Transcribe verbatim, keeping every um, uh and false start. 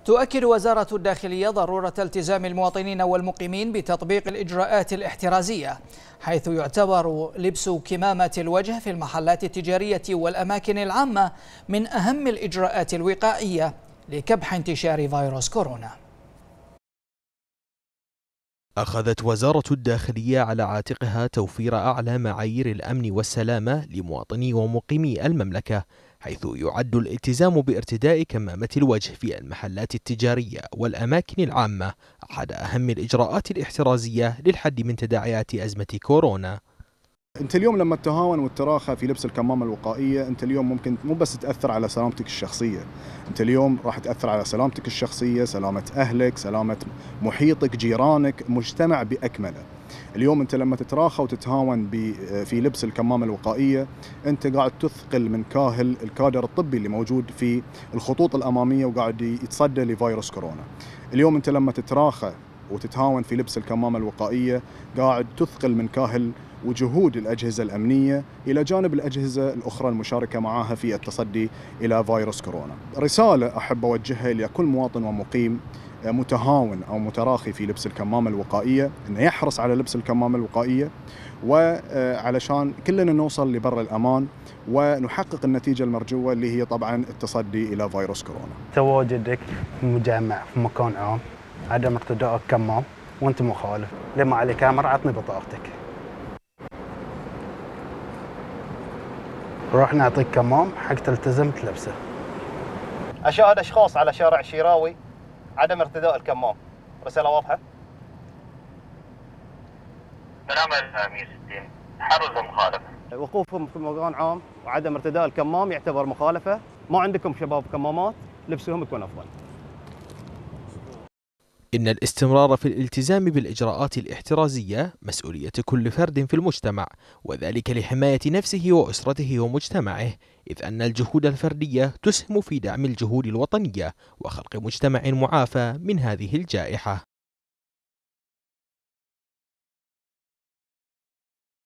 تؤكد وزارة الداخلية ضرورة التزام المواطنين والمقيمين بتطبيق الإجراءات الاحترازية، حيث يعتبر لبس كمامة الوجه في المحلات التجارية والأماكن العامة من أهم الإجراءات الوقائية لكبح انتشار فيروس كورونا. أخذت وزارة الداخلية على عاتقها توفير أعلى معايير الأمن والسلامة لمواطني ومقيمي المملكة، حيث يعد الالتزام بارتداء كمامة الوجه في المحلات التجارية والأماكن العامة أحد أهم الإجراءات الاحترازية للحد من تداعيات أزمة كورونا. انت اليوم لما تتهاون وتتراخى في لبس الكمامه الوقائيه، انت اليوم ممكن مو بس تاثر على سلامتك الشخصيه، انت اليوم راح تاثر على سلامتك الشخصيه، سلامه اهلك، سلامه محيطك، جيرانك، مجتمع باكمله. اليوم انت لما تتراخى وتتهاون في لبس الكمامه الوقائيه، انت قاعد تثقل من كاهل الكادر الطبي اللي موجود في الخطوط الاماميه وقاعد يتصدى لفيروس كورونا. اليوم انت لما تتراخى وتتهاون في لبس الكمامه الوقائيه، قاعد تثقل من كاهل وجهود الأجهزة الأمنية إلى جانب الأجهزة الأخرى المشاركة معها في التصدي إلى فيروس كورونا. رسالة أحب أوجهها لكل مواطن ومقيم متهاون أو متراخي في لبس الكمامة الوقائية، أنه يحرص على لبس الكمامة الوقائية، وعلشان كلنا نوصل لبر الأمان ونحقق النتيجة المرجوة اللي هي طبعا التصدي إلى فيروس كورونا. تواجدك في مجمع في مكان عام، عدم ارتداء كمام وأنت مخالف، لما على كاميرا عطني بطاقتك. روح نعطيك كمام حق تلتزم تلبسه. أشاهد أشخاص على شارع الشيراوي عدم ارتداء الكمام، رسالة واضحة. سلام عليكم يا ستين، تحرز المخالفة. وقوفهم في مكان عام وعدم ارتداء الكمام يعتبر مخالفة، ما عندكم شباب كمامات لبسهم يكون أفضل. إن الاستمرار في الالتزام بالإجراءات الاحترازية مسؤولية كل فرد في المجتمع، وذلك لحماية نفسه وأسرته ومجتمعه، إذ أن الجهود الفردية تسهم في دعم الجهود الوطنية وخلق مجتمع معافى من هذه الجائحة.